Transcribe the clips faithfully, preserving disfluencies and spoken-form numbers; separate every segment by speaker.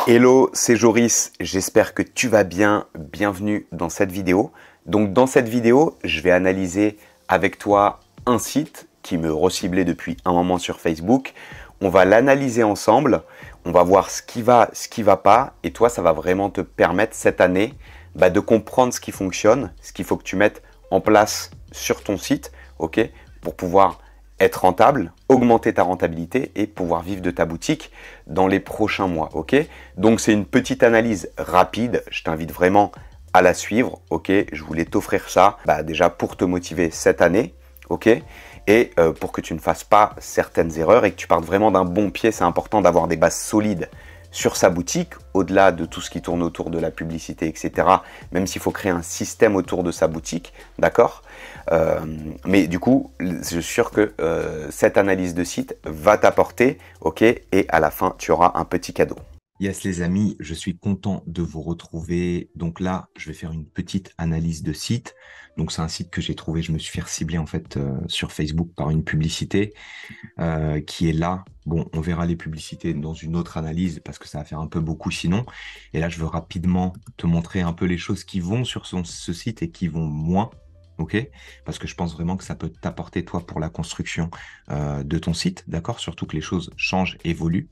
Speaker 1: Hello, c'est Joris, j'espère que tu vas bien, bienvenue dans cette vidéo. Donc dans cette vidéo, je vais analyser avec toi un site qui me reciblait depuis un moment sur Facebook. On va l'analyser ensemble, on va voir ce qui va, ce qui va pas, et toi ça va vraiment te permettre cette année bah, de comprendre ce qui fonctionne, ce qu'il faut que tu mettes en place sur ton site, ok, pour pouvoir être rentable, augmenter ta rentabilité et pouvoir vivre de ta boutique dans les prochains mois, ok? Donc c'est une petite analyse rapide, je t'invite vraiment à la suivre, ok? Je voulais t'offrir ça bah, déjà pour te motiver cette année, ok? Et euh, pour que tu ne fasses pas certaines erreurs et que tu partes vraiment d'un bon pied. C'est important d'avoir des bases solides sur sa boutique, au-delà de tout ce qui tourne autour de la publicité, et cetera. Même s'il faut créer un système autour de sa boutique, d'accord? euh, Mais du coup, je suis sûr que euh, cette analyse de site va t'apporter, ok? Et à la fin, tu auras un petit cadeau.
Speaker 2: Yes les amis, je suis content de vous retrouver. Donc là, je vais faire une petite analyse de site. Donc c'est un site que j'ai trouvé, je me suis fait cibler en fait euh, sur Facebook par une publicité euh, qui est là. Bon, on verra les publicités dans une autre analyse parce que ça va faire un peu beaucoup sinon. Et là, je veux rapidement te montrer un peu les choses qui vont sur son, ce site et qui vont moins. Ok? Parce que je pense vraiment que ça peut t'apporter toi pour la construction euh, de ton site, d'accord? Surtout que les choses changent, évoluent.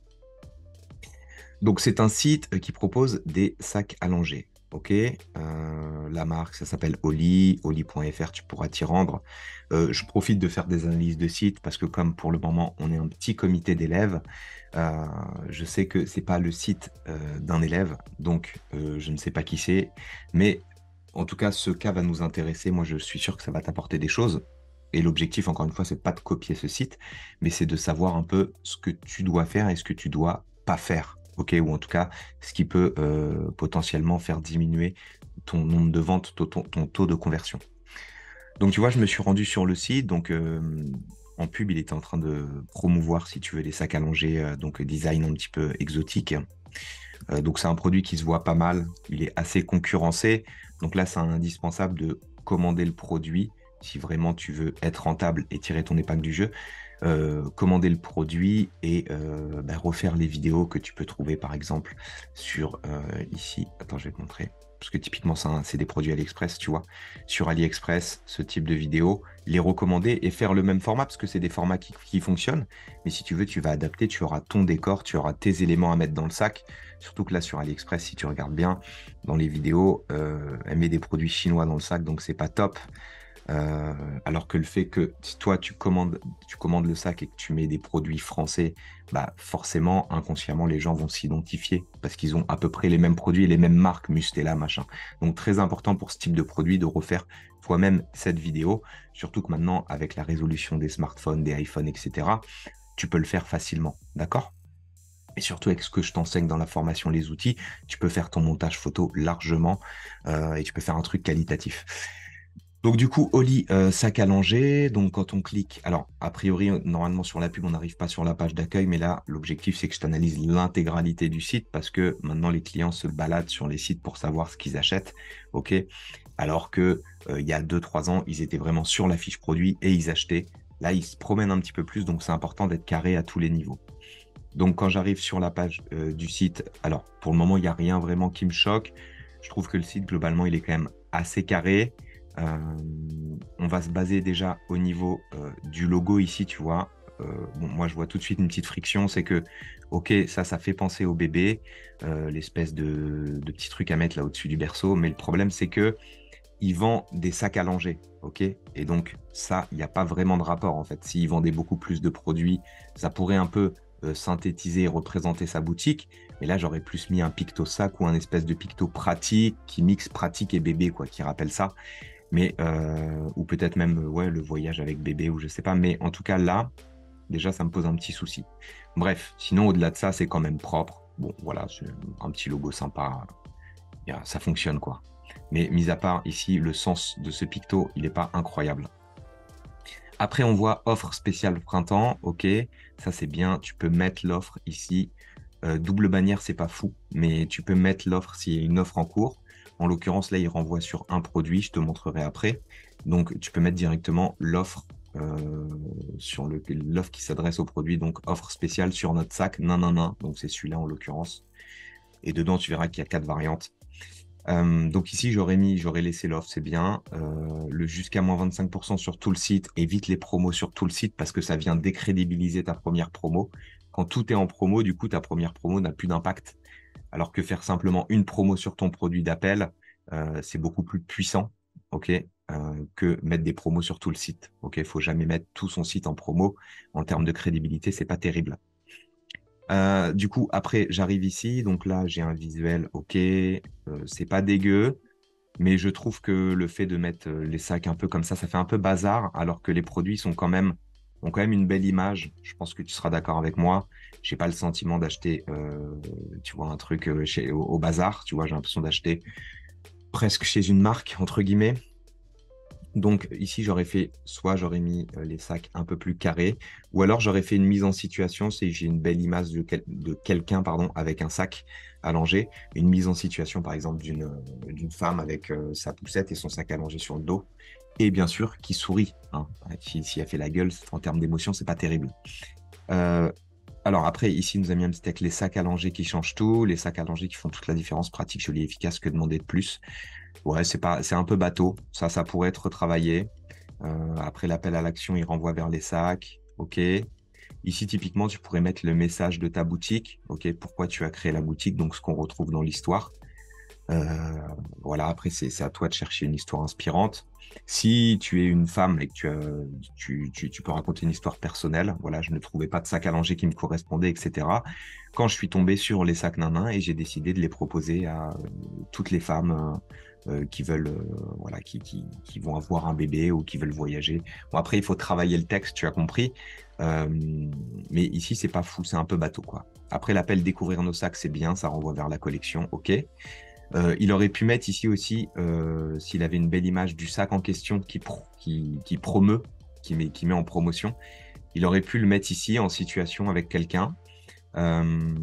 Speaker 2: Donc, c'est un site euh, qui propose des sacs allongés. OK. Euh, la marque, ça s'appelle Oli, oli point F R, tu pourras t'y rendre. Euh, je profite de faire des analyses de site parce que comme pour le moment, on est un petit comité d'élèves, euh, je sais que c'est pas le site euh, d'un élève, donc euh, je ne sais pas qui c'est, mais en tout cas, ce cas va nous intéresser. Moi, je suis sûr que ça va t'apporter des choses. Et l'objectif, encore une fois, c'est pas de copier ce site, mais c'est de savoir un peu ce que tu dois faire et ce que tu dois pas faire. OK? Ou en tout cas, ce qui peut euh, potentiellement faire diminuer ton nombre de ventes, ton, ton- ton taux de conversion. Donc, tu vois, je me suis rendu sur le site. Donc, euh, en pub, il était en train de promouvoir, si tu veux, les sacs allongés, euh, donc design un petit peu exotique. Euh, donc, c'est un produit qui se voit pas mal. Il est assez concurrencé. Donc là, c'est indispensable de commander le produit si vraiment tu veux être rentable et tirer ton épingle du jeu. Euh, commander le produit et euh, bah, refaire les vidéos que tu peux trouver, par exemple, sur euh, ici. Attends, je vais te montrer. Parce que typiquement, c'est un- c'est des produits AliExpress, tu vois. Sur AliExpress, ce type de vidéos, les recommander et faire le même format parce que c'est des formats qui, qui fonctionnent. Mais si tu veux, tu vas adapter, tu auras ton décor, tu auras tes éléments à mettre dans le sac. Surtout que là, sur AliExpress, si tu regardes bien dans les vidéos, euh, elle met des produits chinois dans le sac, donc c'est pas top. Euh, alors que le fait que si toi tu commandes, tu commandes le sac et que tu mets des produits français, bah forcément, inconsciemment, les gens vont s'identifier parce qu'ils ont à peu près les mêmes produits et les mêmes marques, Mustela, machin. Donc très important pour ce type de produit de refaire toi-même cette vidéo, surtout que maintenant, avec la résolution des smartphones, des iPhones, et cetera, tu peux le faire facilement, d'accord? Et surtout avec ce que je t'enseigne dans la formation, les outils, tu peux faire ton montage photo largement euh, et tu peux faire un truc qualitatif. Donc du coup, Oli, euh, sac à langer. Donc quand on clique, alors a priori, normalement sur la pub, on n'arrive pas sur la page d'accueil, mais là, l'objectif, c'est que je t'analyse l'intégralité du site parce que maintenant, les clients se baladent sur les sites pour savoir ce qu'ils achètent. OK? Alors que euh, il y a deux, trois ans, ils étaient vraiment sur la fiche produit et ils achetaient. Là, ils se promènent un petit peu plus, donc c'est important d'être carré à tous les niveaux. Donc, quand j'arrive sur la page euh, du site, alors pour le moment, il n'y a rien vraiment qui me choque. Je trouve que le site, globalement, il est quand même assez carré. Euh, on va se baser déjà au niveau euh, du logo ici, tu vois. Euh, bon, moi, je vois tout de suite une petite friction, c'est que, ok, ça, ça fait penser au bébé, euh, l'espèce de, de petit truc à mettre là au-dessus du berceau. Mais le problème, c'est que il vend des sacs à langer, ok? Et donc, ça, il n'y a pas vraiment de rapport, en fait. S'il vendait beaucoup plus de produits, ça pourrait un peu euh, synthétiser et représenter sa boutique. Mais là, j'aurais plus mis un picto sac ou un espèce de picto pratique qui mixe pratique et bébé, quoi, qui rappelle ça. Mais, euh, ou peut-être même, euh, ouais, le voyage avec bébé, ou je sais pas. Mais en tout cas, là, déjà, ça me pose un petit souci. Bref, sinon, au-delà de ça, c'est quand même propre. Bon, voilà, c'est un petit logo sympa. Bien, ça fonctionne, quoi. Mais mis à part ici, le sens de ce picto, il n'est pas incroyable. Après, on voit offre spéciale printemps. OK, ça c'est bien. Tu peux mettre l'offre ici. Euh, double bannière, c'est pas fou, mais tu peux mettre l'offre s'il y a une offre en cours. En l'occurrence, là, il renvoie sur un produit. Je te montrerai après. Donc, tu peux mettre directement l'offre euh, sur le, l'offre qui s'adresse au produit. Donc, offre spéciale sur notre sac. Non, non, non. Donc, c'est celui-là en l'occurrence. Et dedans, tu verras qu'il y a quatre variantes. Euh, donc ici, j'aurais mis, j'aurais laissé l'offre, c'est bien. Euh, le jusqu'à moins vingt-cinq pour cent sur tout le site. Évite les promos sur tout le site parce que ça vient décrédibiliser ta première promo. Quand tout est en promo, du coup, ta première promo n'a plus d'impact. Alors que faire simplement une promo sur ton produit d'appel, euh, c'est beaucoup plus puissant, ok, euh, que mettre des promos sur tout le site. Ok, il faut jamais mettre tout son site en promo. En termes de crédibilité, c'est pas terrible. Euh, du coup, après, j'arrive ici. Donc là, j'ai un visuel, ok, euh, c'est pas dégueu. Mais je trouve que le fait de mettre euh, les sacs un peu comme ça, ça fait un peu bazar, alors que les produits sont quand même, ont quand même une belle image. Je pense que tu seras d'accord avec moi. J'ai pas le sentiment d'acheter, euh, tu vois, un truc euh, chez, au, au bazar. Tu vois, j'ai l'impression d'acheter presque chez une marque, entre guillemets. Donc ici, j'aurais fait, soit j'aurais mis euh, les sacs un peu plus carrés, ou alors j'aurais fait une mise en situation, si j'ai une belle image de, quel- de quelqu'un, pardon, avec un sac allongé, une mise en situation, par exemple, d'une euh, d'une femme avec euh, sa poussette et son sac allongé sur le dos, et bien sûr, qui sourit, hein. Si, si elle fait la gueule, en termes d'émotion, c'est pas terrible. Euh, alors après, ici, il nous a mis un petit avec les sacs allongés qui changent tout, les sacs allongés qui font toute la différence, pratique, joli, efficace, que demander de plus. Ouais, c'est pas, c'est un peu bateau. Ça, ça pourrait être retravaillé. Euh, après l'appel à l'action, il renvoie vers les sacs. OK. Ici, typiquement, tu pourrais mettre le message de ta boutique. OK. Pourquoi tu as créé la boutique? Donc, ce qu'on retrouve dans l'histoire. Euh, voilà. Après, c'est, c'est à toi de chercher une histoire inspirante. Si tu es une femme et que tu, as- tu, tu, tu peux raconter une histoire personnelle, voilà, je ne trouvais pas de sac à langer qui me correspondait, et cetera. Quand je suis tombé sur les sacs nanin et j'ai décidé de les proposer à euh, toutes les femmes euh, euh, qui veulent, euh, voilà, qui, qui, qui vont avoir un bébé ou qui veulent voyager. Bon, après, il faut travailler le texte, tu as compris. Euh, mais ici, c'est pas fou, c'est un peu bateau, quoi. Après, l'appel découvrir nos sacs, c'est bien, ça renvoie vers la collection, ok. Euh, il aurait pu mettre ici aussi, euh, s'il avait une belle image du sac en question qui, pro- qui, qui promeut, qui met, qui met en promotion, il aurait pu le mettre ici en situation avec quelqu'un. Euh,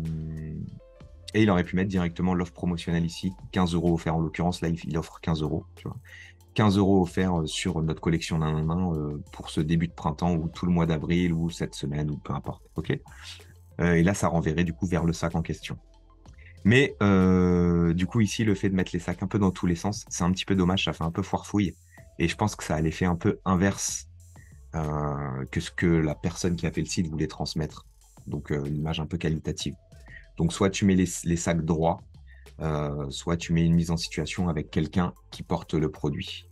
Speaker 2: et il aurait pu mettre directement l'offre promotionnelle ici, quinze euros offert. En l'occurrence, là, il il offre quinze euros, tu vois. quinze euros offerts euh, sur notre collection d'un an un, euh, pour ce début de printemps ou tout le mois d'avril ou cette semaine ou peu importe. Ok. Euh, et là, ça renverrait du coup vers le sac en question. Mais euh, du coup, ici, le fait de mettre les sacs un peu dans tous les sens, c'est un petit peu dommage, ça fait un peu foire-fouille. Et je pense que ça a l'effet un peu inverse euh, que ce que la personne qui a fait le site voulait transmettre. Donc, euh, une image un peu qualitative. Donc, soit tu mets les, les sacs droits, euh, soit tu mets une mise en situation avec quelqu'un qui porte le produit.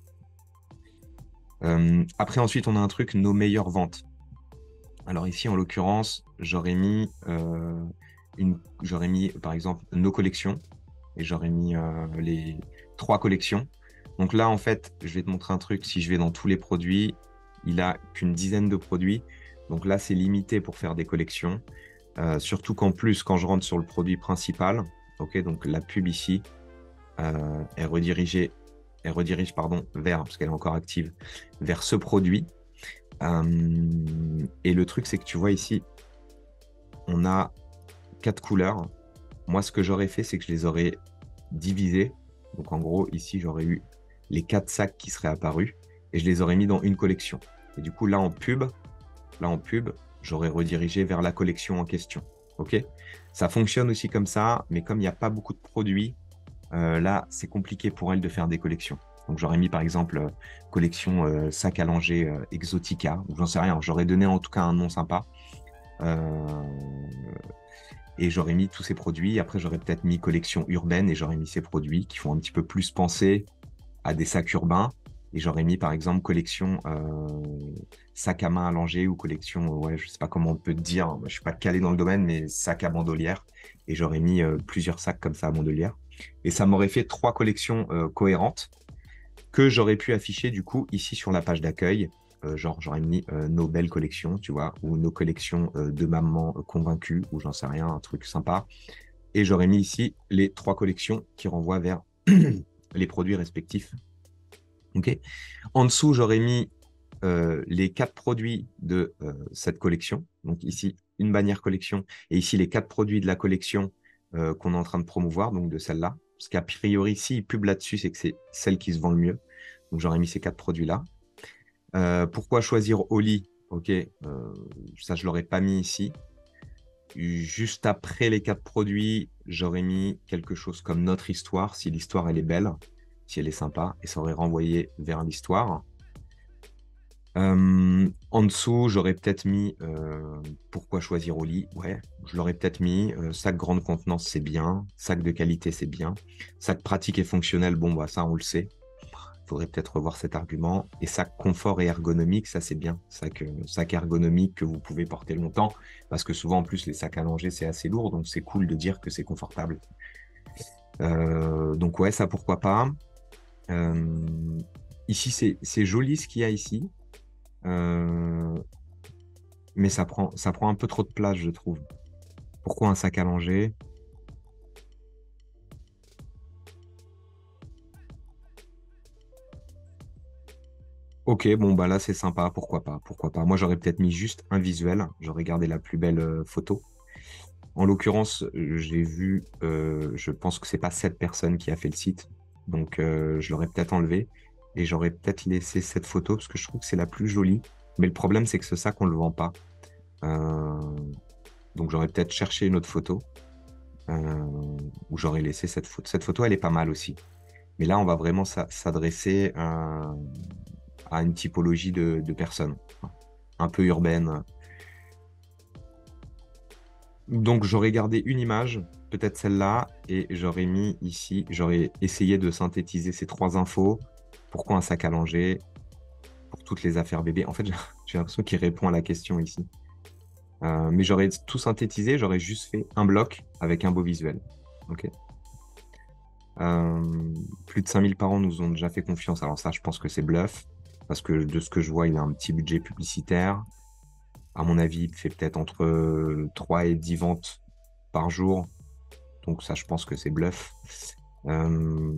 Speaker 2: Euh, après, ensuite, on a un truc, nos meilleures ventes. Alors ici, en l'occurrence, j'aurais mis, euh, une, j'aurais mis, par exemple, nos collections et j'aurais mis euh, les trois collections. Donc là, en fait, je vais te montrer un truc. Si je vais dans tous les produits, il a qu'une dizaine de produits. Donc là, c'est limité pour faire des collections. Euh, surtout qu'en plus, quand je rentre sur le produit principal, ok, donc la pub ici euh, est redirigée, est redirige pardon, vers, parce qu'elle est encore active, vers ce produit. Euh, et le truc, c'est que tu vois ici, on a quatre couleurs. Moi, ce que j'aurais fait, c'est que je les aurais divisées. Donc, en gros, ici, j'aurais eu les quatre sacs qui seraient apparus et je les aurais mis dans une collection. Et du coup, là, en pub, là, en pub, j'aurais redirigé vers la collection en question. OK? Ça fonctionne aussi comme ça, mais comme il n'y a pas beaucoup de produits, euh, là, c'est compliqué pour elle de faire des collections. Donc, j'aurais mis par exemple euh, collection euh, sac à langer euh, Exotica, ou j'en sais rien. J'aurais donné en tout cas un nom sympa. Euh, et j'aurais mis tous ces produits. Après, j'aurais peut-être mis collection urbaine et j'aurais mis ces produits qui font un petit peu plus penser à des sacs urbains. Et j'aurais mis par exemple collection euh, sac à main à langer ou collection, euh, ouais, je sais pas comment on peut te dire. Je suis pas calé dans le domaine, mais sac à bandolière. Et j'aurais mis euh, plusieurs sacs comme ça à bandolière. Et ça m'aurait fait trois collections euh, cohérentes que j'aurais pu afficher du coup ici sur la page d'accueil. Euh, genre, j'aurais mis euh, nos belles collections, tu vois, ou nos collections euh, de maman euh, convaincue, ou j'en sais rien, un truc sympa. Et j'aurais mis ici les trois collections qui renvoient vers les produits respectifs. Ok. En dessous, j'aurais mis euh, les quatre produits de euh, cette collection. Donc ici, une bannière collection, et ici les quatre produits de la collection euh, qu'on est en train de promouvoir, donc de celle-là. Parce qu'a priori, s'ils publient là-dessus, c'est que c'est celle qui se vend le mieux. Donc j'aurais mis ces quatre produits-là. Euh, pourquoi choisir Oli? Ok, euh, ça je l'aurais pas mis ici. Juste après les quatre produits, j'aurais mis quelque chose comme notre histoire, si l'histoire elle est belle, si elle est sympa, et ça aurait renvoyé vers l'histoire. Euh, en dessous, j'aurais peut-être mis euh, pourquoi choisir au lit. Ouais, je l'aurais peut-être mis. Euh, sac grande contenance, c'est bien. Sac de qualité, c'est bien. Sac pratique et fonctionnel, bon, bah, ça, on le sait. Il faudrait peut-être revoir cet argument. Et sac confort et ergonomique, ça, c'est bien. Sac, euh, sac ergonomique que vous pouvez porter longtemps. Parce que souvent, en plus, les sacs allongés, c'est assez lourd. Donc, c'est cool de dire que c'est confortable. Euh, donc, ouais, ça, pourquoi pas. Euh, ici, c'est c'est joli ce qu'il y a ici. Euh, mais ça prend, ça prend un peu trop de place, je trouve. Pourquoi un sac allongé? Ok, bon, bah là, c'est sympa, pourquoi pas, pourquoi pas. Moi, j'aurais peut-être mis juste un visuel, j'aurais gardé la plus belle euh, photo. En l'occurrence, euh, j'ai vu, euh, je pense que c'est pas cette personne qui a fait le site, donc euh, je l'aurais peut-être enlevé et j'aurais peut-être laissé cette photo parce que je trouve que c'est la plus jolie. Mais le problème, c'est que ce sac, on le vend pas. Euh, donc, j'aurais peut-être cherché une autre photo euh, où j'aurais laissé cette photo. Cette photo, elle est pas mal aussi. Mais là, on va vraiment s'a- s'adresser à, à une typologie de, de personnes, un peu urbaine. Donc, j'aurais gardé une image, peut-être celle-là, et j'aurais mis ici, j'aurais essayé de synthétiser ces trois infos. Pourquoi un sac allongé? Pour toutes les affaires bébés. En fait, j'ai j'ai l'impression qu'il répond à la question ici. Euh, mais j'aurais tout synthétisé, j'aurais juste fait un bloc avec un beau visuel. Ok. Euh, plus de cinq mille parents nous ont déjà fait confiance. Alors ça, je pense que c'est bluff, parce que de ce que je vois, il a un petit budget publicitaire. À mon avis, il fait peut-être entre euh, trois et dix ventes par jour. Donc ça, je pense que c'est bluff. Euh,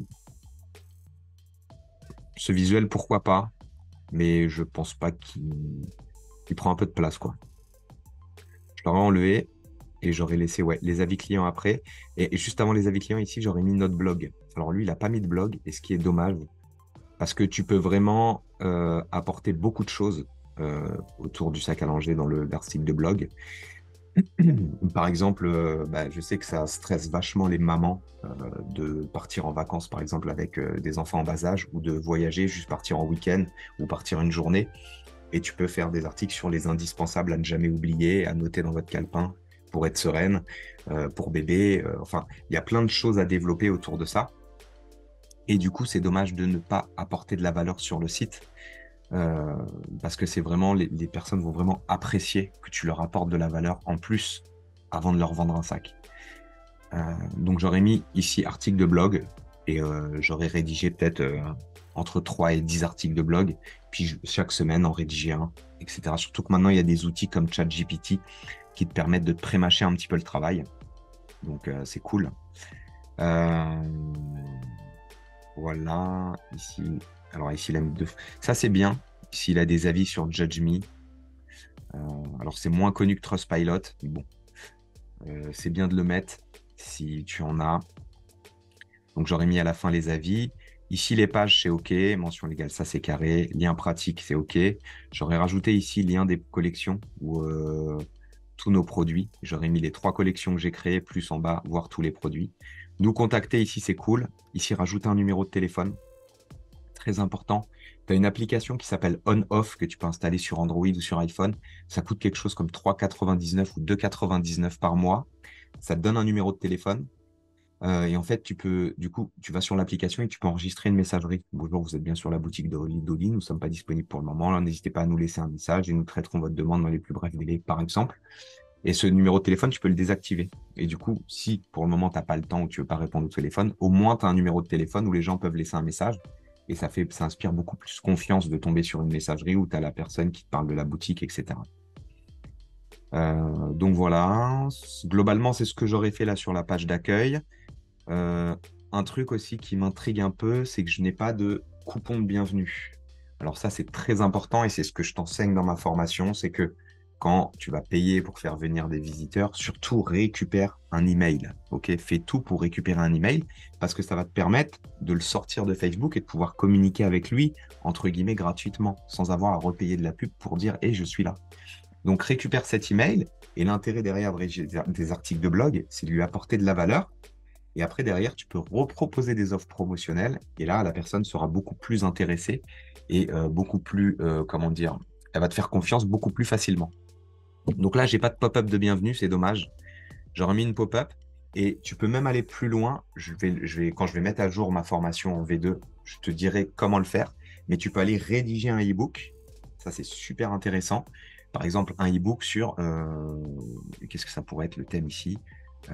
Speaker 2: ce visuel, pourquoi pas, mais je pense pas qu'il il prend un peu de place, quoi. Je l'aurais enlevé et j'aurais laissé ouais, les avis clients après. Et, et juste avant les avis clients, ici, j'aurais mis notre blog. Alors lui, il n'a pas mis de blog, et ce qui est dommage, parce que tu peux vraiment euh, apporter beaucoup de choses euh, autour du sac à langer dans le- l'article de blog. Par exemple, euh, bah, je sais que ça stresse vachement les mamans euh, de partir en vacances, par exemple, avec euh, des enfants en bas âge, ou de voyager, juste partir en week-end ou partir une journée. Et tu peux faire des articles sur les indispensables à ne jamais oublier, à noter dans votre calepin pour être sereine, euh, pour bébé. Euh, enfin, il y a plein de choses à développer autour de ça. Et du coup, c'est dommage de ne pas apporter de la valeur sur le site. Euh, parce que c'est vraiment, les, les personnes vont vraiment apprécier que tu leur apportes de la valeur en plus avant de leur vendre un sac. Euh, donc j'aurais mis ici article de blog et euh, j'aurais rédigé peut-être euh, entre trois et dix articles de blog, puis je- chaque semaine en rédiger un, et cetera. Surtout que maintenant il y a des outils comme ChatGPT qui te permettent de te prémâcher un petit peu le travail. Donc euh, c'est cool. Euh, voilà, ici, alors ici il a mis deux. Ça c'est bien. Ici il a des avis sur Judge Me. Euh, alors c'est moins connu que Trustpilot, mais bon, euh, c'est bien de le mettre si tu en as. Donc j'aurais mis à la fin les avis. Ici les pages c'est OK, mention légale ça c'est carré, lien pratique c'est OK. J'aurais rajouté ici lien des collections ou euh, tous nos produits. J'aurais mis les trois collections que j'ai créées plus en bas, voir tous les produits. Nous contacter ici c'est cool. Ici rajouter un numéro de téléphone, très important. Tu as une application qui s'appelle On-Off que tu peux installer sur Android ou sur iPhone. Ça coûte quelque chose comme trois euros quatre-vingt-dix-neuf ou deux euros quatre-vingt-dix-neuf par mois. Ça te donne un numéro de téléphone. Euh, et en fait, tu peux, du coup, tu vas sur l'application et tu peux enregistrer une messagerie. Bonjour, vous êtes bien sur la boutique de Lidoli. Nous ne sommes pas disponibles pour le moment. Alors, n'hésitez pas à nous laisser un message et nous traiterons votre demande dans les plus brefs délais, par exemple. Et ce numéro de téléphone, tu peux le désactiver. Et du coup, si pour le moment, tu n'as pas le temps ou tu veux pas répondre au téléphone, au moins, tu as un numéro de téléphone où les gens peuvent laisser un message. Et ça fait, ça inspire beaucoup plus confiance de tomber sur une messagerie où tu as la personne qui te parle de la boutique, et cetera. Euh, donc voilà. Globalement, c'est ce que j'aurais fait là sur la page d'accueil. Euh, un truc aussi qui m'intrigue un peu, c'est que je n'ai pas de coupon de bienvenue. Alors ça, c'est très important et c'est ce que je t'enseigne dans ma formation, c'est que quand tu vas payer pour faire venir des visiteurs, surtout récupère un email. Ok, fais tout pour récupérer un email parce que ça va te permettre de le sortir de Facebook et de pouvoir communiquer avec lui entre guillemets gratuitement, sans avoir à repayer de la pub pour dire, hey, je suis là. Donc, récupère cet email et l'intérêt derrière de rédiger des articles de blog, c'est de lui apporter de la valeur. Et après, derrière, tu peux reproposer des offres promotionnelles. Et là, la personne sera beaucoup plus intéressée et euh, beaucoup plus, euh, comment dire, elle va te faire confiance beaucoup plus facilement. Donc là, j'ai pas de pop-up de bienvenue, c'est dommage. J'aurais mis une pop-up et tu peux même aller plus loin. Je vais, je vais, quand je vais mettre à jour ma formation en V deux, je te dirai comment le faire. Mais tu peux aller rédiger un e-book. Ça, c'est super intéressant. Par exemple, un e-book sur, euh, qu'est-ce que ça pourrait être le thème ici? Euh,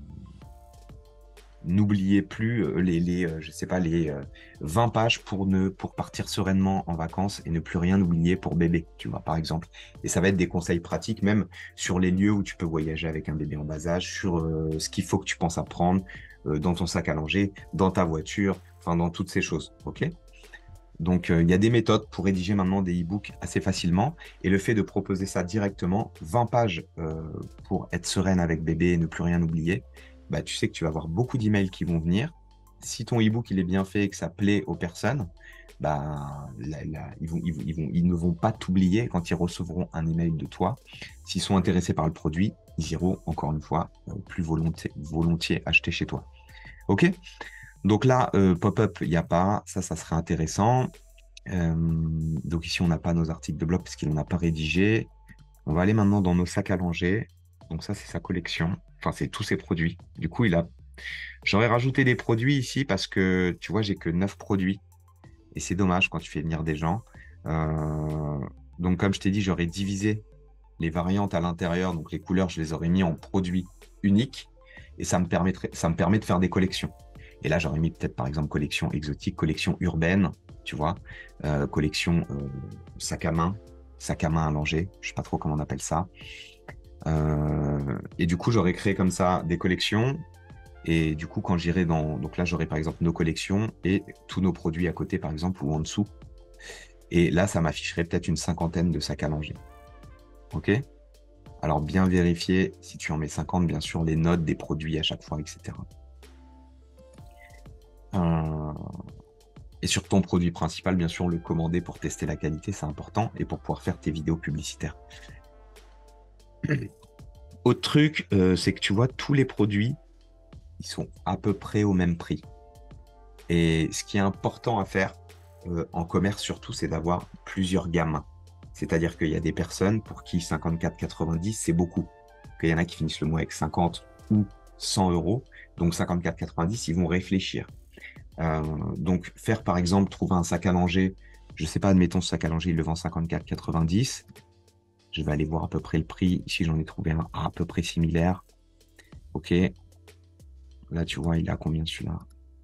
Speaker 2: N'oubliez plus euh, les, les euh, je sais pas, les euh, vingt pages pour ne pour partir sereinement en vacances et ne plus rien oublier pour bébé, tu vois, par exemple. Et ça va être des conseils pratiques, même sur les lieux où tu peux voyager avec un bébé en bas âge, sur euh, ce qu'il faut que tu penses à prendre euh, dans ton sac à langer, dans ta voiture, enfin dans toutes ces choses, ok? Donc, euh, il y a des méthodes pour rédiger maintenant des e-books assez facilement. Et le fait de proposer ça directement, vingt pages euh, pour être sereine avec bébé et ne plus rien oublier, bah, tu sais que tu vas avoir beaucoup d'emails qui vont venir. Si ton e-book il est bien fait et que ça plaît aux personnes, bah, là, là, ils vont, ils vont, ils vont, ils ne vont pas t'oublier quand ils recevront un email de toi. S'ils sont intéressés par le produit, ils iront encore une fois euh, plus volontiers, volontiers acheter chez toi. OK? Donc là, euh, pop-up, il n'y a pas. Ça, ça serait intéressant. Euh, donc ici, on n'a pas nos articles de blog parce qu'il n'en a pas rédigé. On va aller maintenant dans nos sacs à langer. Donc ça, c'est sa collection. Enfin, c'est tous ses produits. Du coup, il a... J'aurais rajouté des produits ici parce que, tu vois, j'ai que neuf produits. Et c'est dommage quand tu fais venir des gens. Euh, Donc, comme je t'ai dit, j'aurais divisé les variantes à l'intérieur. Donc, les couleurs, je les aurais mis en produits uniques. Et ça me permettrait... ça me permet de faire des collections. Et là, j'aurais mis peut-être, par exemple, collection exotique, collection urbaine, tu vois, euh, collection euh, sac à main, sac à main à langer, je sais pas trop comment on appelle ça. Euh, et du coup, j'aurais créé comme ça des collections. Et du coup, quand j'irai dans... Donc là, j'aurai par exemple nos collections et tous nos produits à côté, par exemple, ou en dessous. Et là, ça m'afficherait peut-être une cinquantaine de sacs à langer. OK? Alors, bien vérifier, si tu en mets cinquante, bien sûr, les notes des produits à chaque fois, et cetera. Euh, Et sur ton produit principal, bien sûr, le commander pour tester la qualité, c'est important, et pour pouvoir faire tes vidéos publicitaires. Autre truc, euh, c'est que tu vois, tous les produits, ils sont à peu près au même prix. Et ce qui est important à faire euh, en commerce surtout, c'est d'avoir plusieurs gammes. C'est-à-dire qu'il y a des personnes pour qui cinquante-quatre quatre-vingt-dix, c'est beaucoup. Qu'il y en a qui finissent le mois avec cinquante ou cent euros. Donc cinquante-quatre quatre-vingt-dix, ils vont réfléchir. Euh, donc, faire par exemple, trouver un sac à langer, je sais pas, admettons ce sac à langer, il le vend cinquante-quatre quatre-vingt-dix. Je vais aller voir à peu près le prix. Ici, j'en ai trouvé un à peu près similaire. OK. Là, tu vois, il est à combien celui-là?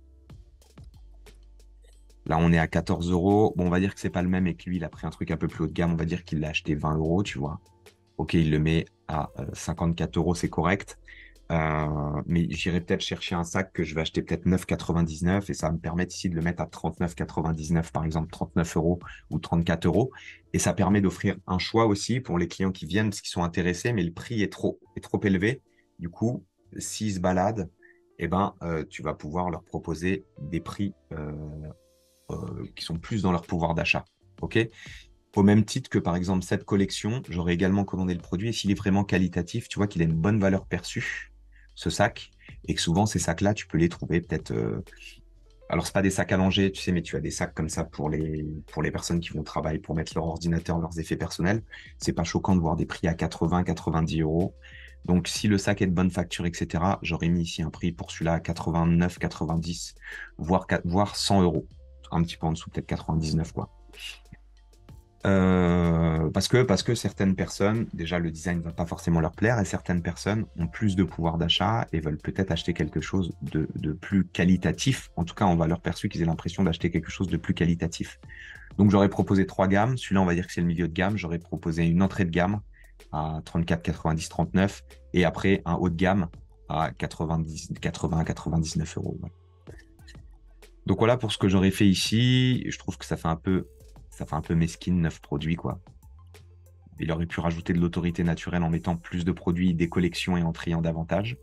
Speaker 2: Là, on est à quatorze euros. Bon, on va dire que c'est pas le même et que lui, il a pris un truc un peu plus haut de gamme. On va dire qu'il l'a acheté vingt euros, tu vois. OK, il le met à euh, cinquante-quatre euros, c'est correct. Euh, mais j'irai peut-être chercher un sac que je vais acheter peut-être neuf quatre-vingt-dix-neuf et ça va me permettre ici de le mettre à trente-neuf quatre-vingt-dix-neuf, par exemple trente-neuf euros ou trente-quatre euros. Et ça permet d'offrir un choix aussi pour les clients qui viennent parce qu'ils sont intéressés, mais le prix est trop, est trop élevé. Du coup, s'ils se baladent, eh ben, euh, tu vas pouvoir leur proposer des prix euh, euh, qui sont plus dans leur pouvoir d'achat. OK? Au même titre que, par exemple, cette collection, j'aurais également commandé le produit et s'il est vraiment qualitatif, tu vois qu'il a une bonne valeur perçue, ce sac, et que souvent, ces sacs-là, tu peux les trouver peut-être... Euh... Alors, c'est pas des sacs à langer, tu sais, mais tu as des sacs comme ça pour les, pour les personnes qui vont au travail, pour mettre leur ordinateur, leurs effets personnels. C'est pas choquant de voir des prix à quatre-vingts, quatre-vingt-dix euros. Donc, si le sac est de bonne facture, et cetera, j'aurais mis ici un prix pour celui-là à quatre-vingt-neuf, quatre-vingt-dix, voire, voire cent euros. Un petit peu en dessous, peut-être quatre-vingt-dix-neuf, quoi. Euh, parce que, parce que certaines personnes, déjà le design ne va pas forcément leur plaire et certaines personnes ont plus de pouvoir d'achat et veulent peut-être acheter quelque chose de, de plus qualitatif. En tout cas, en valeur perçue, qu'ils aient l'impression d'acheter quelque chose de plus qualitatif. Donc, j'aurais proposé trois gammes. Celui-là, on va dire que c'est le milieu de gamme. J'aurais proposé une entrée de gamme à trente-quatre, quatre-vingt-dix, trente-neuf et après un haut de gamme à quatre-vingt-dix, quatre-vingts, quatre-vingt-dix-neuf euros. Ouais. Donc, voilà pour ce que j'aurais fait ici. Je trouve que ça fait un peu Ça fait un peu mesquine, neuf produits, quoi. Il aurait pu rajouter de l'autorité naturelle en mettant plus de produits, des collections et en triant davantage.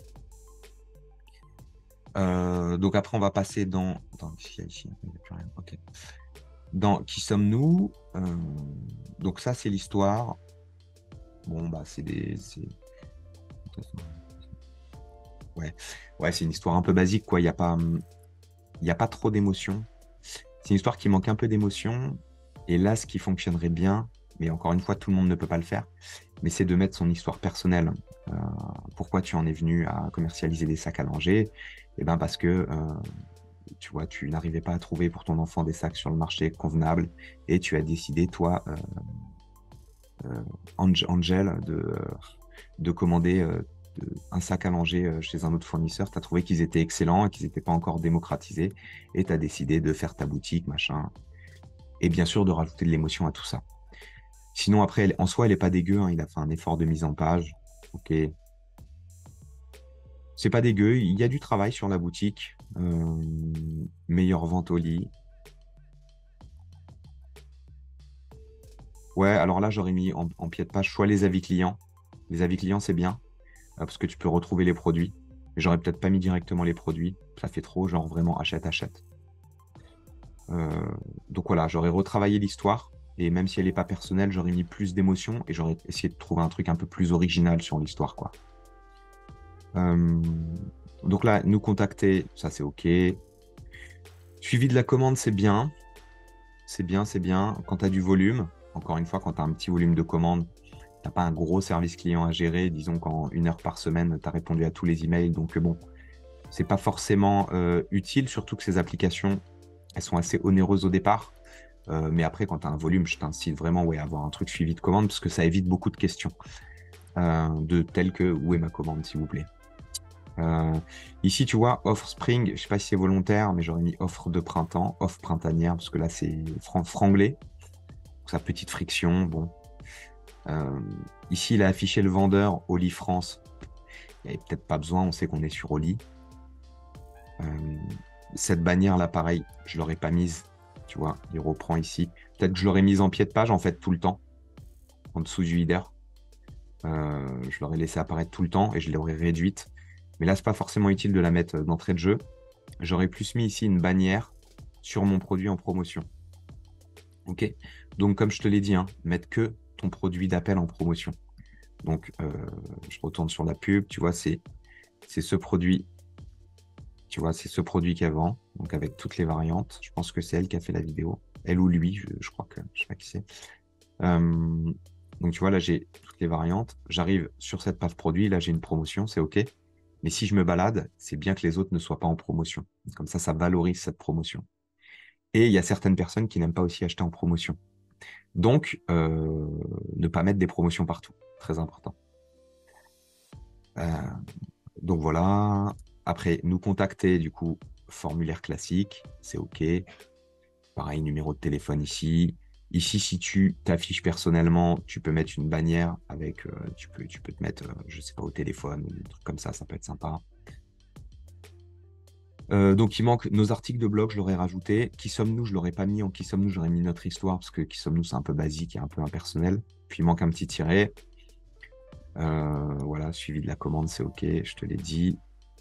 Speaker 2: Euh, donc après, on va passer dans... Attends, ici, ici, il n'y a plus rien. OK. Dans Qui sommes-nous? Euh, Donc ça, c'est l'histoire. Bon, bah, c'est des... c'est- Ouais, ouais, c'est une histoire un peu basique, quoi. Il n'y a pas, hum, il y a pas trop d'émotion. C'est une histoire qui manque un peu d'émotion. Et là, ce qui fonctionnerait bien, mais encore une fois, tout le monde ne peut pas le faire, mais c'est de mettre son histoire personnelle. Euh, pourquoi tu en es venu à commercialiser des sacs à langer? Eh ben parce que euh, tu vois, tu n'arrivais pas à trouver pour ton enfant des sacs sur le marché convenables et tu as décidé, toi, euh, euh, Ange- Angel, de, euh, de commander euh, de- un sac à langer euh, chez un autre fournisseur. Tu as trouvé qu'ils étaient excellents et qu'ils n'étaient pas encore démocratisés et tu as décidé de faire ta boutique, machin. Et bien sûr, de rajouter de l'émotion à tout ça. Sinon, après, elle- en soi, elle est pas dégueu, hein. Il a fait un effort de mise en page. Ok. C'est pas dégueu. Il y a du travail sur la boutique. Euh, meilleure vente au lit. Ouais, alors là, j'aurais mis en, en pied de page soit les avis clients. Les avis clients, c'est bien, euh, parce que tu peux retrouver les produits. Mais j'aurais peut-être pas mis directement les produits. Ça fait trop, genre vraiment achète, achète. Euh, donc voilà, j'aurais retravaillé l'histoire. Et même si elle n'est pas personnelle, j'aurais mis plus d'émotion et j'aurais essayé de trouver un truc un peu plus original sur l'histoire, quoi. Euh, donc là, nous contacter, ça c'est OK. Suivi de la commande, c'est bien. C'est bien, c'est bien. Quand tu as du volume, encore une fois, quand tu as un petit volume de commandes, tu n'as pas un gros service client à gérer. Disons qu'en une heure par semaine, tu as répondu à tous les emails. Donc bon, c'est pas forcément euh, utile, surtout que ces applications, elles sont assez onéreuses au départ. Euh, mais après, quand tu as un volume, je t'incite vraiment ouais, à avoir un truc suivi de commande parce que ça évite beaucoup de questions euh, de telles que où est ma commande, s'il vous plaît. Euh, ici, tu vois, offre spring, je sais pas si c'est volontaire, mais j'aurais mis offre de printemps, offre printanière, parce que là, c'est fran- franglais, donc sa petite friction. Bon. Euh, ici, il a affiché le vendeur Oli France. Il n'y avait peut-être pas besoin, on sait qu'on est sur Oli. Euh, cette bannière-là, pareil, je l'aurais pas mise. Tu vois, il reprend ici. Peut-être que je l'aurais mise en pied de page, en fait, tout le temps, en dessous du header. Euh, je l'aurais laissé apparaître tout le temps et je l'aurais réduite. Mais là, c'est pas forcément utile de la mettre d'entrée de jeu. J'aurais plus mis ici une bannière sur mon produit en promotion. OK? Donc, comme je te l'ai dit, hein, mettre que ton produit d'appel en promotion. Donc, euh, je retourne sur la pub. Tu vois, c'est c'est ce produit. Tu vois, c'est ce produit qu'elle vend. Donc, avec toutes les variantes. Je pense que c'est elle qui a fait la vidéo. Elle ou lui, je, je crois que je sais pas qui c'est. Euh, donc, tu vois, là, j'ai toutes les variantes. J'arrive sur cette page produit. Là, j'ai une promotion. C'est OK. Mais si je me balade, c'est bien que les autres ne soient pas en promotion. Comme ça, ça valorise cette promotion. Et il y a certaines personnes qui n'aiment pas aussi acheter en promotion. Donc, euh, ne pas mettre des promotions partout. Très important. Euh, donc voilà. Après, nous contacter, du coup, formulaire classique, c'est OK. Pareil, numéro de téléphone ici. Ici, si tu t'affiches personnellement, tu peux mettre une bannière avec, euh, tu peux, tu peux te mettre, euh, je sais pas, au téléphone ou des trucs comme ça, ça peut être sympa. Euh, donc, il manque nos articles de blog, je l'aurais rajouté. Qui sommes-nous? Je l'aurais pas mis en qui sommes-nous, j'aurais mis notre histoire parce que qui sommes-nous, c'est un peu basique et un peu impersonnel. Puis, il manque un petit tiret. Euh, voilà, suivi de la commande, c'est OK, je te l'ai dit.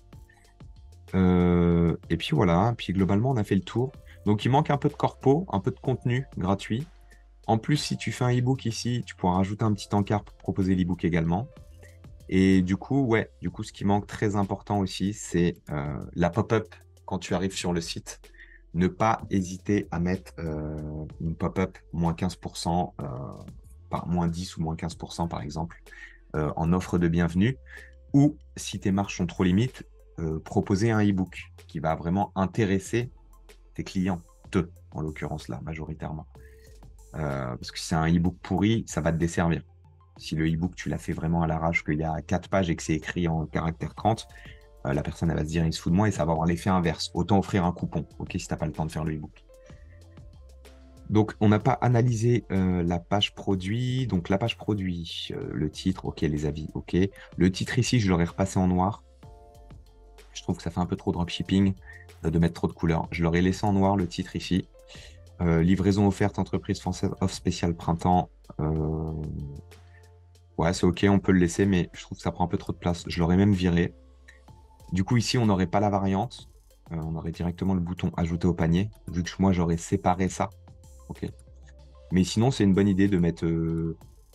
Speaker 2: Euh, et puis voilà, puis globalement, on a fait le tour. Donc, il manque un peu de corpo, un peu de contenu gratuit. En plus, si tu fais un e-book ici, tu pourras rajouter un petit encart pour proposer l'e-book également. Et du coup, ouais, du coup, ce qui manque très important aussi, c'est euh, la pop-up quand tu arrives sur le site. Ne pas hésiter à mettre euh, une pop-up moins quinze pour cent, euh, par moins dix ou moins quinze pour cent par exemple, euh, en offre de bienvenue. Ou si tes marges sont trop limites, euh, proposer un e-book qui va vraiment intéresser tes clients, te, en l'occurrence là, majoritairement. Euh, parce que si c'est un e-book pourri, ça va te desservir. Si le e-book, tu l'as fait vraiment à l'arrache, qu'il y a quatre pages et que c'est écrit en caractère trente, euh, la personne elle va se dire il se fout de moi et ça va avoir l'effet inverse. Autant offrir un coupon, ok, si tu n'as pas le temps de faire le e-book. Donc, on n'a pas analysé euh, la page produit. Donc, la page produit, euh, le titre, ok, les avis, ok. Le titre ici, je l'aurais repassé en noir. Je trouve que ça fait un peu trop dropshipping euh, de mettre trop de couleurs. Je l'aurais laissé en noir, le titre ici. Euh, livraison offerte, entreprise française, offre spéciale printemps. Euh, Ouais, c'est ok, on peut le laisser, mais je trouve que ça prend un peu trop de place. Je l'aurais même viré. Du coup, ici, on n'aurait pas la variante. Euh, on aurait directement le bouton ajouter au panier, vu que moi, j'aurais séparé ça. Ok. Mais sinon, c'est une bonne idée de mettre, euh,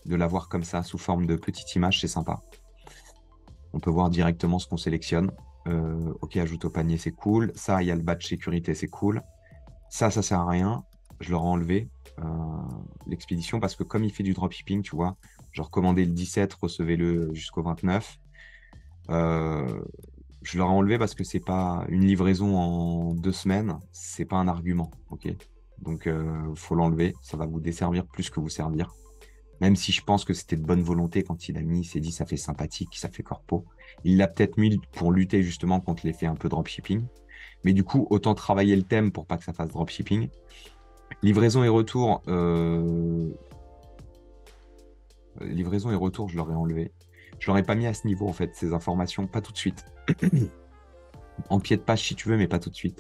Speaker 2: de l'avoir comme ça, sous forme de petite image, c'est sympa. On peut voir directement ce qu'on sélectionne. Euh, ok, ajoute au panier, c'est cool. Ça, il y a le badge sécurité, c'est cool. Ça, ça sert à rien. Je l'aurais enlevé, euh, l'expédition, parce que comme il fait du dropshipping, tu vois, genre commander le dix-sept, recevez-le jusqu'au vingt-neuf. Euh, je l'aurais enlevé parce que c'est pas une livraison en deux semaines, c'est pas un argument, ok? Donc, euh, faut l'enlever. Ça va vous desservir plus que vous servir. Même si je pense que c'était de bonne volonté quand il a mis, il s'est dit ça fait sympathique, ça fait corpo. Il l'a peut-être mis pour lutter justement contre l'effet un peu dropshipping. Mais du coup, autant travailler le thème pour pas que ça fasse dropshipping. Livraison et retour, euh... livraison et retour, je l'aurais enlevé. Je l'aurais pas mis à ce niveau en fait, ces informations, pas tout de suite. En pied de page si tu veux, mais pas tout de suite.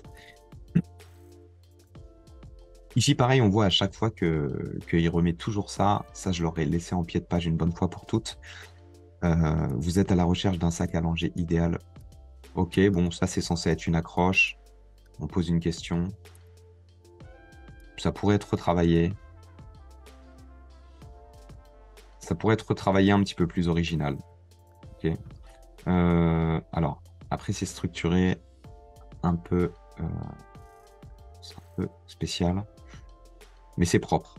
Speaker 2: Ici, pareil, on voit à chaque fois que qu'il remet toujours ça. Ça, je l'aurais laissé en pied de page une bonne fois pour toutes. Euh, vous êtes à la recherche d'un sac à langer idéal. Ok, bon, ça, c'est censé être une accroche. On pose une question. Ça pourrait être retravaillé. Ça pourrait être retravaillé un petit peu plus original. Ok. Euh, alors, après, c'est structuré un peu, euh, c'est un peu spécial, mais c'est propre.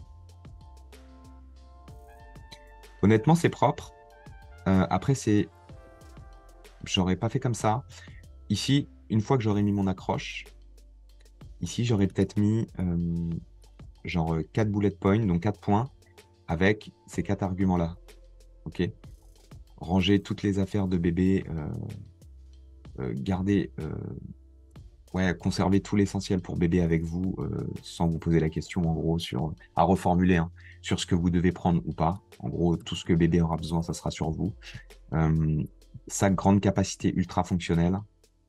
Speaker 2: Honnêtement, c'est propre. Euh, après, c'est, j'aurais pas fait comme ça. Ici, une fois que j'aurais mis mon accroche, ici, j'aurais peut-être mis euh, genre quatre bullet points, donc quatre points, avec ces quatre arguments-là. Ok. Ranger toutes les affaires de bébé, euh, euh, garder, euh, ouais, conserver tout l'essentiel pour bébé avec vous, euh, sans vous poser la question, en gros, sur, à reformuler, hein, sur ce que vous devez prendre ou pas. En gros, tout ce que bébé aura besoin, ça sera sur vous. Euh, sa grande capacité ultra fonctionnelle.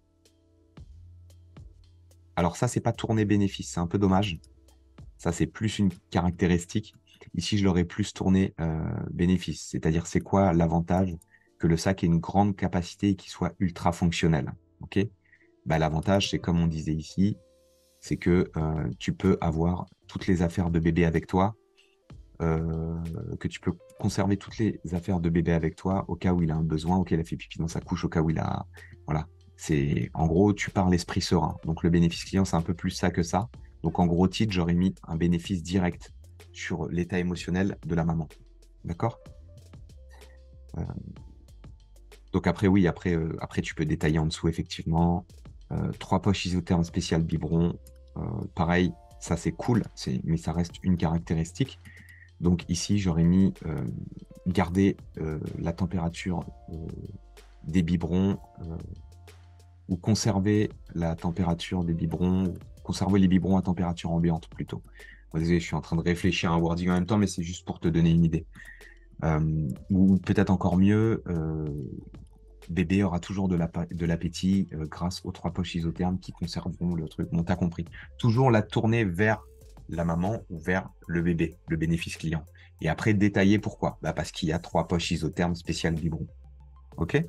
Speaker 2: Alors ça, c'est pas tourné bénéfice, c'est un peu dommage. Ça, c'est plus une caractéristique. Ici, je l'aurais plus tourné euh, bénéfice. C'est-à-dire, c'est quoi l'avantage que le sac ait une grande capacité et qu'il soit ultra fonctionnel. Ok. Bah, l'avantage, c'est comme on disait ici, c'est que euh, tu peux avoir toutes les affaires de bébé avec toi, euh, que tu peux conserver toutes les affaires de bébé avec toi au cas où il a un besoin, au cas où il a fait pipi dans sa couche, au cas où il a... Voilà. C'est, en gros, tu pars l'esprit serein. Donc, le bénéfice client, c'est un peu plus ça que ça. Donc, en gros titre, j'aurais mis un bénéfice direct sur l'état émotionnel de la maman. D'accord? Euh, Donc, après, oui, après, euh, après, tu peux détailler en dessous, effectivement. Euh, trois poches isothermes spéciales biberon. Euh, pareil, ça, c'est cool, c'est, mais ça reste une caractéristique. Donc, ici, j'aurais mis euh, garder euh, la température euh, des biberons euh, ou conserver la température des biberons, conserver les biberons à température ambiante plutôt. Bon, désolé, je suis en train de réfléchir à un wording en même temps, mais c'est juste pour te donner une idée. Euh, ou peut-être encore mieux, euh, bébé aura toujours de l'appétit euh, grâce aux trois poches isothermes qui conserveront le truc. Bon, t'as compris. Toujours la tourner vers la maman ou vers le bébé, le bénéfice client. Et après, détailler pourquoi. Bah, parce qu'il y a trois poches isothermes spéciales biberon. OK?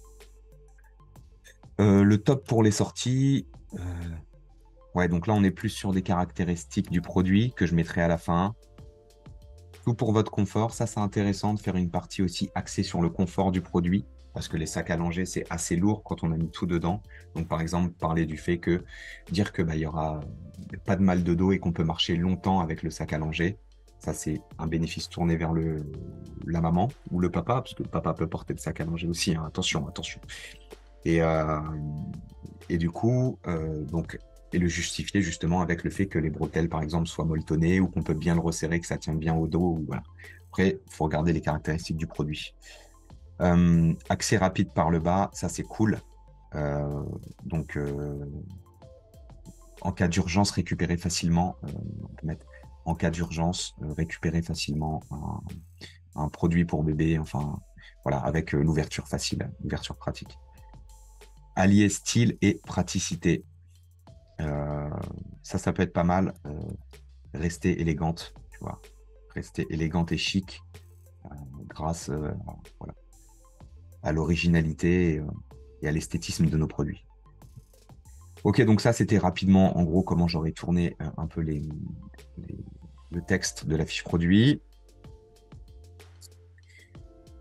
Speaker 2: Euh, le top pour les sorties. euh, Ouais, donc là, on est plus sur des caractéristiques du produit que je mettrai à la fin. Tout pour votre confort. Ça, c'est intéressant de faire une partie aussi axée sur le confort du produit, parce que les sacs à langer, c'est assez lourd quand on a mis tout dedans. Donc, par exemple, parler du fait que dire que bah, il y aura pas de mal de dos et qu'on peut marcher longtemps avec le sac à langer. Ça, c'est un bénéfice tourné vers le, la maman ou le papa, parce que le papa peut porter le sac à langer aussi, hein. Attention, attention. Et, euh, et du coup, euh, donc, et le justifier justement avec le fait que les bretelles, par exemple, soient molletonnées ou qu'on peut bien le resserrer, que ça tient bien au dos. Ou voilà. Après, il faut regarder les caractéristiques du produit. Euh, accès rapide par le bas, ça c'est cool. Euh, donc, euh, en cas d'urgence, récupérer facilement. Euh, on peut mettre en cas d'urgence, euh, récupérer facilement un, un produit pour bébé. Enfin, voilà, avec euh, l'ouverture facile, l'ouverture pratique. Allier style et praticité. Euh, ça, ça peut être pas mal. Euh, rester élégante, tu vois. Rester élégante et chic euh, grâce euh, à, voilà, à l'originalité euh, et à l'esthétisme de nos produits. Ok, donc ça, c'était rapidement, en gros, comment j'aurais tourné euh, un peu les, les, le texte de la fiche produit.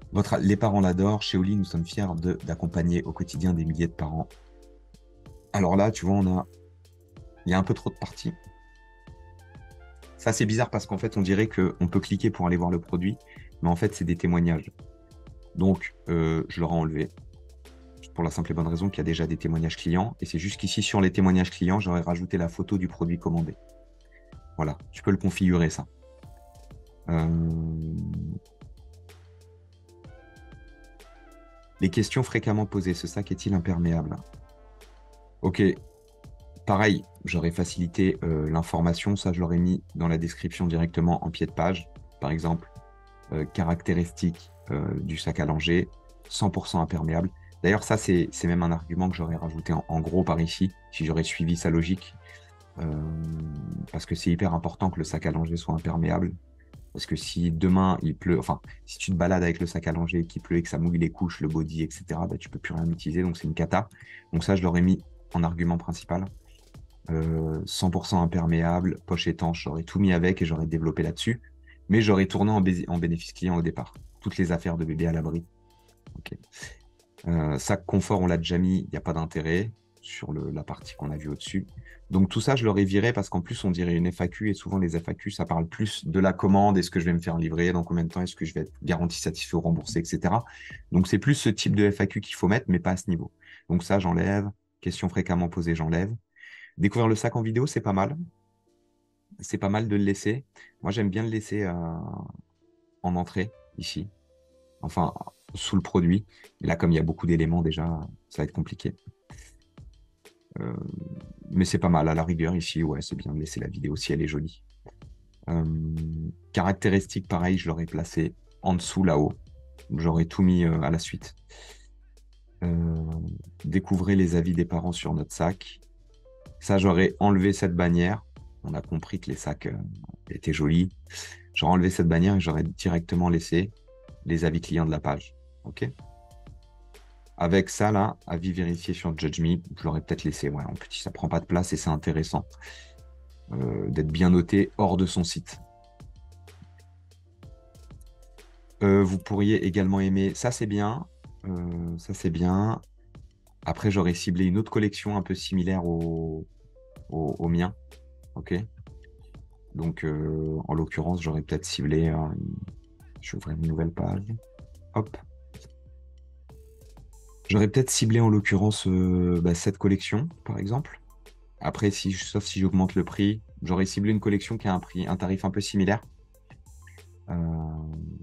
Speaker 2: Votre, les parents l'adorent. Chez Oli, nous sommes fiers de- d'accompagner au quotidien des milliers de parents. Alors là, tu vois, on a, il y a un peu trop de parties. Ça, c'est bizarre parce qu'en fait, on dirait qu'on peut cliquer pour aller voir le produit, mais en fait, c'est des témoignages. Donc, euh, je leur ai enlevé pour la simple et bonne raison qu'il y a déjà des témoignages clients. Et c'est juste qu'ici, sur les témoignages clients, j'aurais rajouté la photo du produit commandé. Voilà, tu peux le configurer, ça. Euh, Les questions fréquemment posées, ce sac est-il imperméable? Ok, pareil, j'aurais facilité euh, l'information, ça je l'aurais mis dans la description directement en pied de page. Par exemple, euh, caractéristiques euh, du sac à langer, cent pour cent imperméable. D'ailleurs, ça c'est c'est même un argument que j'aurais rajouté en, en gros par ici, si j'aurais suivi sa logique. Euh, Parce que c'est hyper important que le sac à langer soit imperméable. Parce que si demain il pleut, enfin, si tu te balades avec le sac à langer, qu'il pleut et que ça mouille les couches, le body, et cetera, bah, tu peux plus rien utiliser, donc c'est une cata. Donc ça, je l'aurais mis en argument principal. Euh, cent pour cent imperméable, poche étanche, j'aurais tout mis avec et j'aurais développé là-dessus. Mais j'aurais tourné en, bé- en bénéfice client au départ. Toutes les affaires de bébé à l'abri. Ok. Euh, sac confort, on l'a déjà mis, il n'y a pas d'intérêt sur le- la partie qu'on a vue au-dessus. Donc tout ça, je l'aurais viré parce qu'en plus, on dirait une F A Q et souvent les F A Q, ça parle plus de la commande, est-ce que je vais me faire livrer, dans combien de temps est-ce que je vais être garanti, satisfait ou remboursé, et cetera. Donc c'est plus ce type de F A Q qu'il faut mettre, mais pas à ce niveau. Donc ça, j'enlève. Questions fréquemment posées, j'enlève. Découvrir le sac en vidéo, c'est pas mal. C'est pas mal de le laisser. Moi, j'aime bien le laisser euh, en entrée, ici. Enfin, sous le produit. Et là, comme il y a beaucoup d'éléments déjà, ça va être compliqué. Euh, mais c'est pas mal, à la rigueur, ici, ouais, c'est bien de laisser la vidéo si elle est jolie. Euh, Caractéristiques, pareil, je l'aurais placé en dessous, là-haut. J'aurais tout mis euh, à la suite. Euh, Découvrez les avis des parents sur notre sac. Ça, j'aurais enlevé cette bannière. On a compris que les sacs euh, étaient jolis. J'aurais enlevé cette bannière et j'aurais directement laissé les avis clients de la page. OK? Avec ça, là, avis vérifié sur Judge Me, je l'aurais peut-être laissé. Ouais, en petit, ça prend pas de place et c'est intéressant euh, d'être bien noté hors de son site. Euh, vous pourriez également aimer, ça c'est bien, euh, ça c'est bien. Après, j'aurais ciblé une autre collection un peu similaire au, au, au mien. OK? Donc, euh, en l'occurrence, j'aurais peut-être ciblé. euh, je vais ouvrir une nouvelle page. Hop. J'aurais peut-être ciblé en l'occurrence euh, bah, cette collection, par exemple. Après, si, sauf si j'augmente le prix, j'aurais ciblé une collection qui a un prix, un tarif un peu similaire. Euh,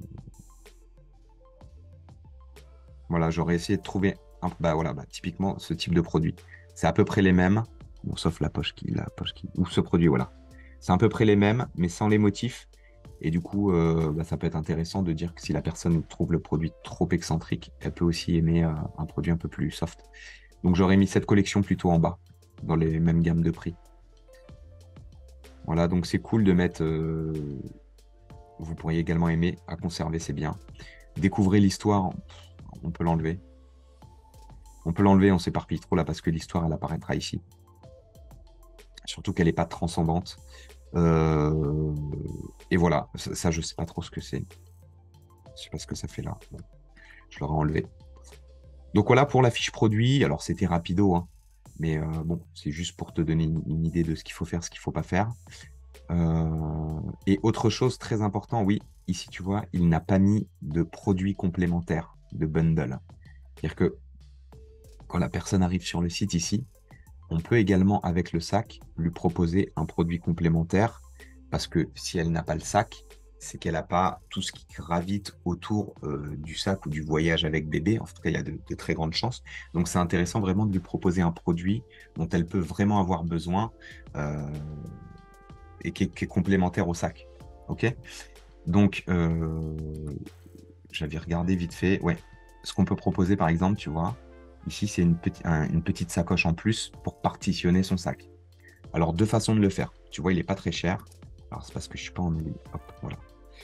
Speaker 2: voilà, j'aurais essayé de trouver un, bah voilà, bah, typiquement ce type de produit. C'est à peu près les mêmes, bon, sauf la poche qui, la poche qui, ou ce produit, voilà. C'est à peu près les mêmes, mais sans les motifs. Et du coup, euh, bah, ça peut être intéressant de dire que si la personne trouve le produit trop excentrique, elle peut aussi aimer euh, un produit un peu plus soft. Donc j'aurais mis cette collection plutôt en bas, dans les mêmes gammes de prix. Voilà, donc c'est cool de mettre. euh, Vous pourriez également aimer à conserver, c'est bien. Découvrez l'histoire, on peut l'enlever. On peut l'enlever, on s'éparpille trop là parce que l'histoire, elle apparaîtra ici. Surtout qu'elle n'est pas transcendante. Euh, Et voilà, ça, ça, je sais pas trop ce que c'est. Je sais pas ce que ça fait là. Bon, je l'aurais enlevé. Donc voilà pour la fiche produit. Alors c'était rapido, hein. Mais euh, bon, c'est juste pour te donner une, une idée de ce qu'il faut faire, ce qu'il faut pas faire. Euh, Et autre chose très important, oui, ici tu vois, il n'a pas mis de produits complémentaires, de bundle. C'est-à-dire que quand la personne arrive sur le site ici, on peut également, avec le sac, lui proposer un produit complémentaire parce que si elle n'a pas le sac, c'est qu'elle n'a pas tout ce qui gravite autour euh, du sac ou du voyage avec bébé. En tout cas, il y a de, de très grandes chances. Donc, c'est intéressant vraiment de lui proposer un produit dont elle peut vraiment avoir besoin euh, et qui est, qui est complémentaire au sac. OK? Donc, euh, j'avais regardé vite fait. Ouais. Ce qu'on peut proposer, par exemple, tu vois, ici, c'est une, petite un- une petite sacoche en plus pour partitionner son sac. Alors, deux façons de le faire. Tu vois, il n'est pas très cher. Alors, c'est parce que je ne suis pas en... Hop, voilà.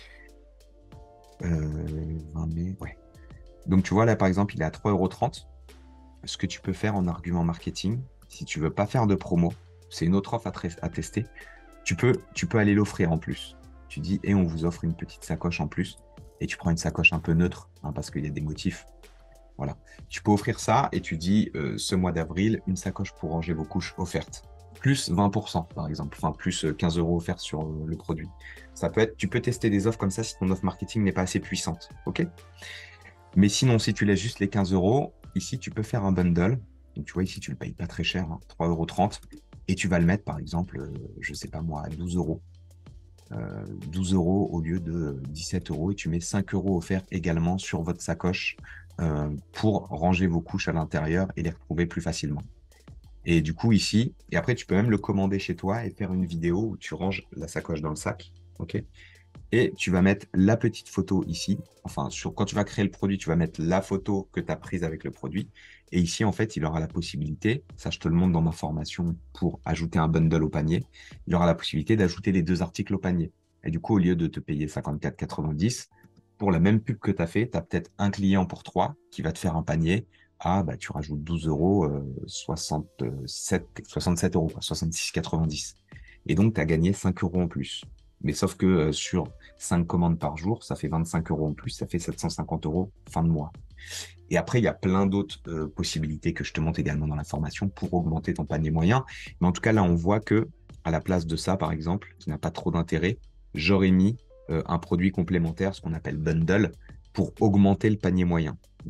Speaker 2: Euh, vingt mai, ouais. Donc, tu vois, là, par exemple, il est à trois euros trente. Ce que tu peux faire en argument marketing, si tu veux pas faire de promo, c'est une autre offre à, tra- à tester. Tu peux, tu peux aller l'offrir en plus. Tu dis, et on vous offre une petite sacoche en plus. et tu prends une sacoche un peu neutre, hein, parce qu'il y a des motifs. Voilà. Tu peux offrir ça et tu dis euh, ce mois d'avril, une sacoche pour ranger vos couches offerte. Plus vingt pour cent par exemple, enfin plus quinze euros offerts sur euh, le produit. Ça peut être, tu peux tester des offres comme ça si ton offre marketing n'est pas assez puissante. OK? Mais sinon, si tu laisses juste les quinze euros, ici tu peux faire un bundle. Donc tu vois, ici tu ne le payes pas très cher, hein, trois euros trente. Et tu vas le mettre par exemple, euh, je sais pas moi, à douze euros. Euh, douze euros au lieu de dix-sept euros et tu mets cinq euros offerts également sur votre sacoche euh, pour ranger vos couches à l'intérieur et les retrouver plus facilement. Et du coup ici, et après tu peux même le commander chez toi et faire une vidéo où tu ranges la sacoche dans le sac, ok? Et tu vas mettre la petite photo ici, enfin sur, quand tu vas créer le produit, tu vas mettre la photo que tu as prise avec le produit. Et ici en fait, il aura la possibilité, ça je te le montre dans ma formation pour ajouter un bundle au panier, il aura la possibilité d'ajouter les deux articles au panier. Et du coup, au lieu de te payer cinquante-quatre quatre-vingt-dix, pour la même pub que tu as fait, tu as peut-être un client pour trois qui va te faire un panier. Ah, bah, tu rajoutes douze euros, euh, soixante-sept, soixante-sept euros, soixante-six quatre-vingt-dix. Et donc, tu as gagné cinq euros en plus. Mais sauf que euh, sur cinq commandes par jour, ça fait vingt-cinq euros en plus, ça fait sept cent cinquante euros fin de mois. Et après, il y a plein d'autres euh, possibilités que je te montre également dans la formation pour augmenter ton panier moyen. Mais en tout cas, là, on voit que à la place de ça, par exemple, qui n'a pas trop d'intérêt, j'aurais mis euh, un produit complémentaire, ce qu'on appelle bundle, pour augmenter le panier moyen. D'accord ?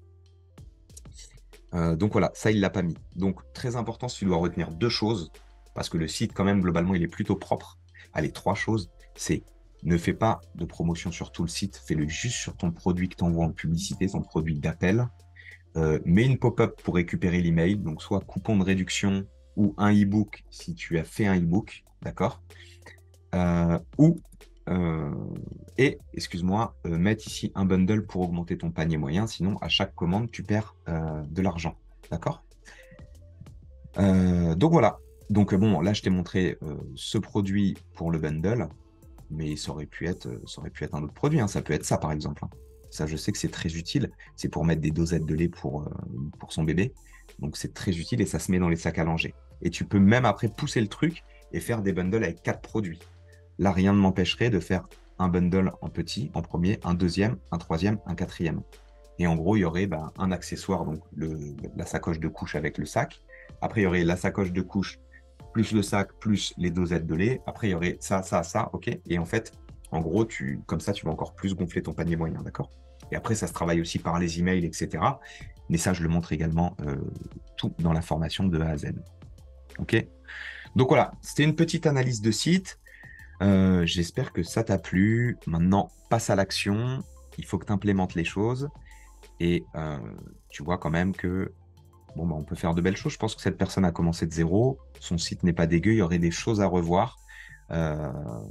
Speaker 2: euh, Donc voilà, ça, il ne l'a pas mis. Donc, très important, si tu dois retenir deux choses, parce que le site, quand même, globalement, il est plutôt propre. Allez, trois choses, c'est ne fais pas de promotion sur tout le site, fais-le juste sur ton produit que tu envoies en publicité, ton produit d'appel. Euh, mets une pop-up pour récupérer l'email, donc soit coupon de réduction ou un e-book si tu as fait un e-book, d'accord euh, Ou, euh, et, excuse-moi, euh, mettre ici un bundle pour augmenter ton panier moyen, sinon à chaque commande, tu perds euh, de l'argent, d'accord euh, Donc voilà, donc bon, là je t'ai montré euh, ce produit pour le bundle, mais ça aurait pu être, ça aurait pu être un autre produit, hein. Ça peut être ça par exemple, hein. Ça, je sais que c'est très utile. C'est pour mettre des dosettes de lait pour, euh, pour son bébé. Donc, c'est très utile et ça se met dans les sacs à langer. Et tu peux même après pousser le truc et faire des bundles avec quatre produits. Là, rien ne m'empêcherait de faire un bundle en petit, en premier, un deuxième, un troisième, un quatrième. Et en gros, il y aurait bah, un accessoire, donc le, la sacoche de couche avec le sac. Après, il y aurait la sacoche de couche plus le sac, plus les dosettes de lait. Après, il y aurait ça, ça, ça, ok. Et en fait, en gros, tu, comme ça, tu vas encore plus gonfler ton panier moyen, d'accord? Et après, ça se travaille aussi par les emails, et cetera. Mais ça, je le montre également euh, tout dans la formation de A à Z. Ok? Donc voilà, c'était une petite analyse de site. Euh, j'espère que ça t'a plu. Maintenant, passe à l'action. Il faut que tu implémentes les choses. Et euh, tu vois quand même que bon, bah, on peut faire de belles choses. Je pense que cette personne a commencé de zéro. Son site n'est pas dégueu. Il y aurait des choses à revoir. Euh,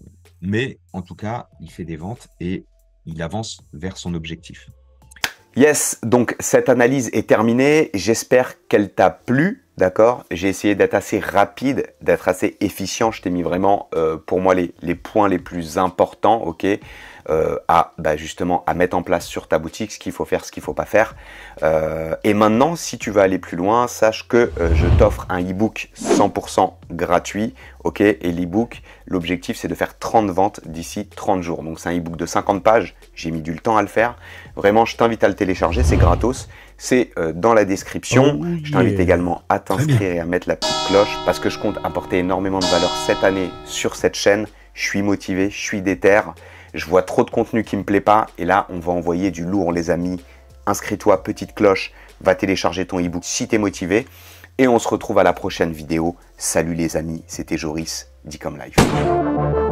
Speaker 2: mais en tout cas, il fait des ventes et il avance vers son objectif.
Speaker 1: Yes, donc cette analyse est terminée. J'espère qu'elle t'a plu. D'accord, j'ai essayé d'être assez rapide, d'être assez efficient. Je t'ai mis vraiment, euh, pour moi, les, les points les plus importants, ok, euh, à bah, justement à mettre en place sur ta boutique, ce qu'il faut faire, ce qu'il ne faut pas faire. Euh, et maintenant, si tu veux aller plus loin, sache que euh, je t'offre un e-book cent pour cent gratuit, ok. Et l'e-book, l'objectif, c'est de faire trente ventes d'ici trente jours. Donc, c'est un e-book de cinquante pages. J'ai mis du temps à le faire. Vraiment, je t'invite à le télécharger. C'est gratos. C'est euh, dans la description. Oh, yeah. Je t'invite également à t'inscrire et à mettre la petite cloche parce que je compte apporter énormément de valeur cette année sur cette chaîne. Je suis motivé, je suis déter. Je vois trop de contenu qui me plaît pas et là, on va envoyer du lourd, les amis. Inscris-toi, petite cloche, va télécharger ton e-book si tu es motivé et on se retrouve à la prochaine vidéo. Salut les amis, c'était Joris d'Ecom Life.